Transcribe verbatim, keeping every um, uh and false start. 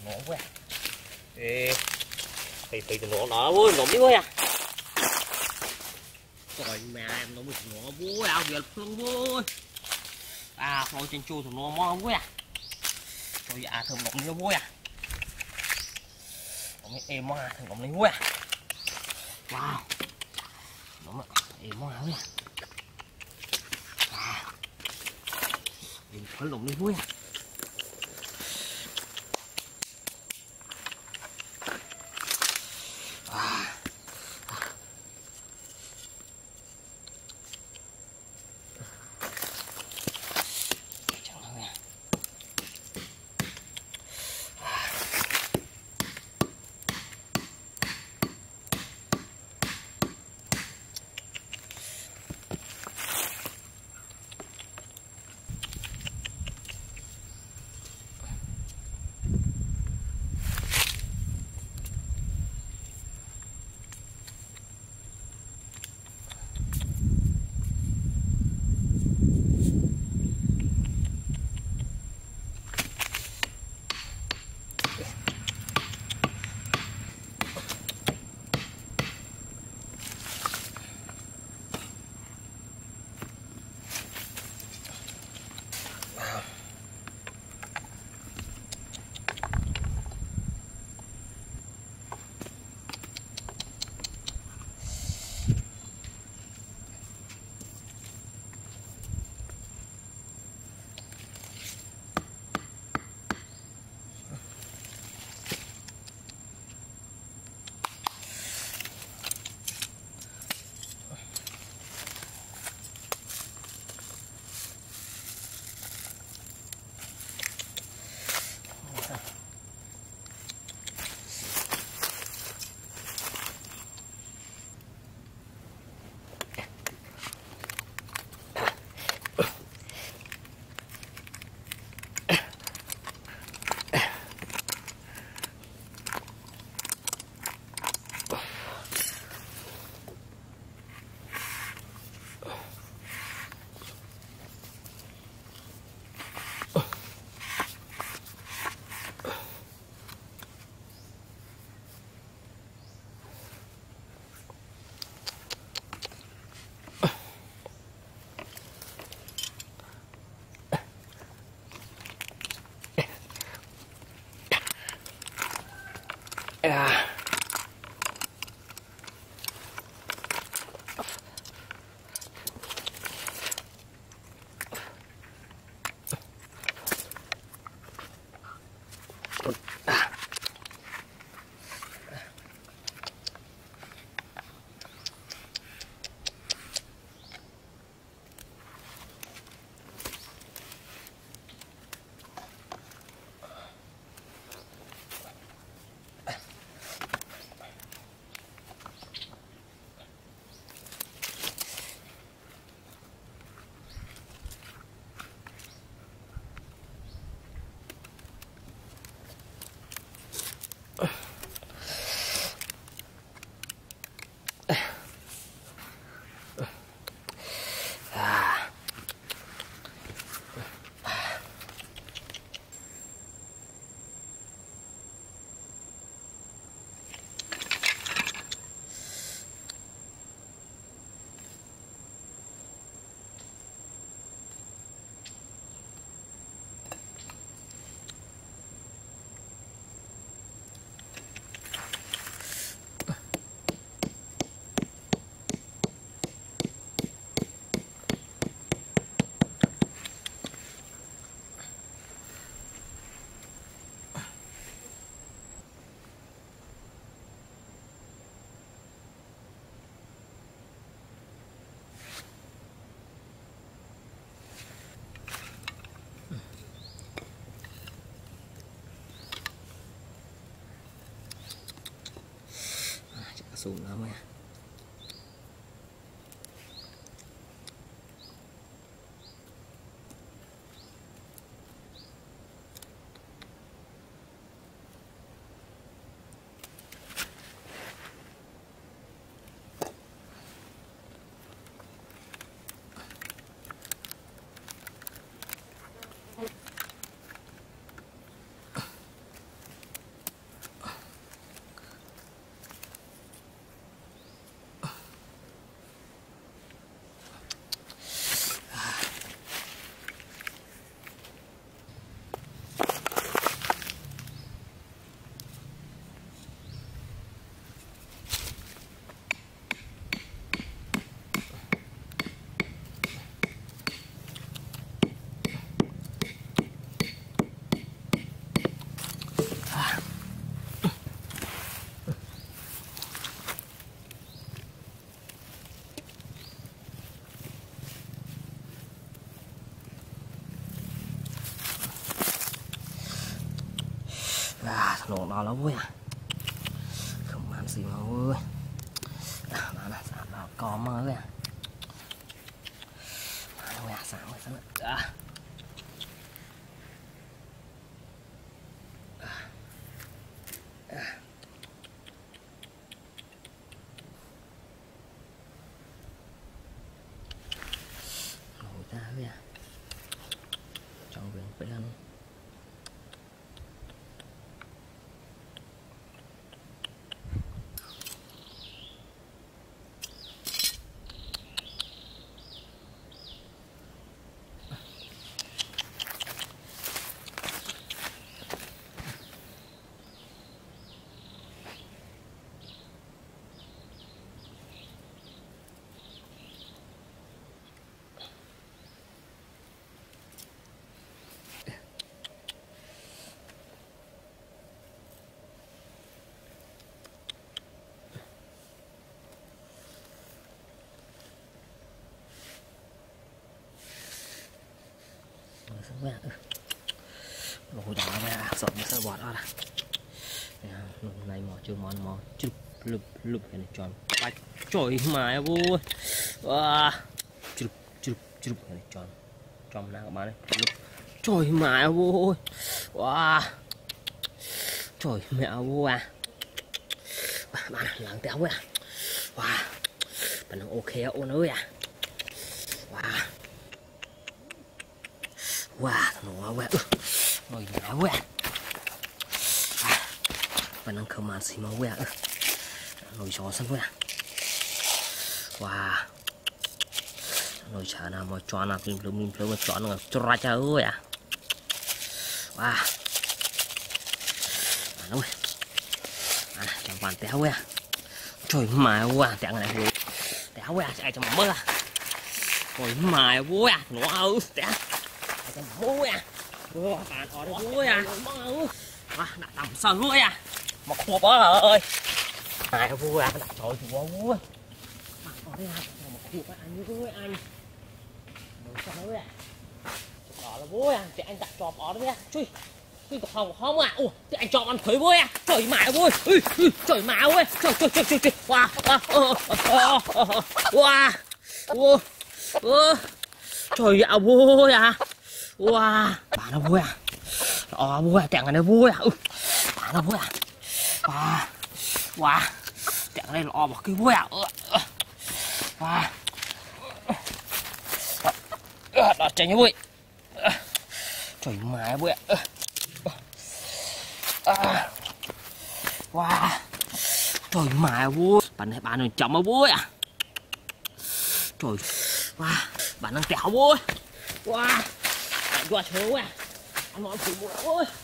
nổ quá. Ê, thì thì thằng nổ nọ vui, nổ miếng quá à. Trời mẹ em nó bị nổ vui, ao việt phương vui. À, thôi trên chu thằng nổ mò vui à. Trời à, thằng nổ miếng vui à. Nổ miếng êm quá, thằng nổ miếng vui à. Wow, nổ miếng êm quá vui à. À, đừng có nổ miếng vui à. À. Xuống lắm nha. à nổ đó là vui à không ăn gì mà vui à bạn là sản đó có mà vậy à bạn là sản mới sản à nổi ra vậy à trong vườn phải ăn vậy lùi đá ra sợ nó sẽ bọt ra lùi này mò chưa mòn mò chụp lụp lụp cái này tròn bạch trời mà vui wow chụp chụp chụp cái này tròn tròn nào các bạn đây lụp trời mà vui wow trời mẹ vui à bạn làm téo vậy à wow bạn đang ok ôn ơi à wow wow nó quá rồi nhả quá và năng khởi mà xì máu quá rồi chó sân quá wow rồi chả nào mà chó nào phim phim phim mà chó nào cho ra cha ơi à wow nó à chẳng bàn téo quá trời mà quá téo này luôn téo quá ai cho mà mơ rồi mà quá nó ơi téo ai cho mà mơ à wow bạn ở đây vui à à đã tầm sờ vui à một khua bó ơi ai vui à đặt trời thì quá vui bạn ở đây một khua với anh vui anh đồ sao vui à đó là vui à thì anh đặt chọp ở đây chui chui của phòng không à ủa thì anh chọp ăn thấy vui à trời mà vui trời mà vui trời trời trời trời trời wow wow wow wow trời ạ vui à wow bà nó vui à ờ vui à tẹng này nó vui à ừ bà nó vui à wow wow tẹng này lò một cái vui à wow đó chạy như vui trời mái vui à wow trời mái vui bạn này bạn này chậm mà vui à trời wow bạn đang tẹo vui wow qua chơi à anh mọi người ơi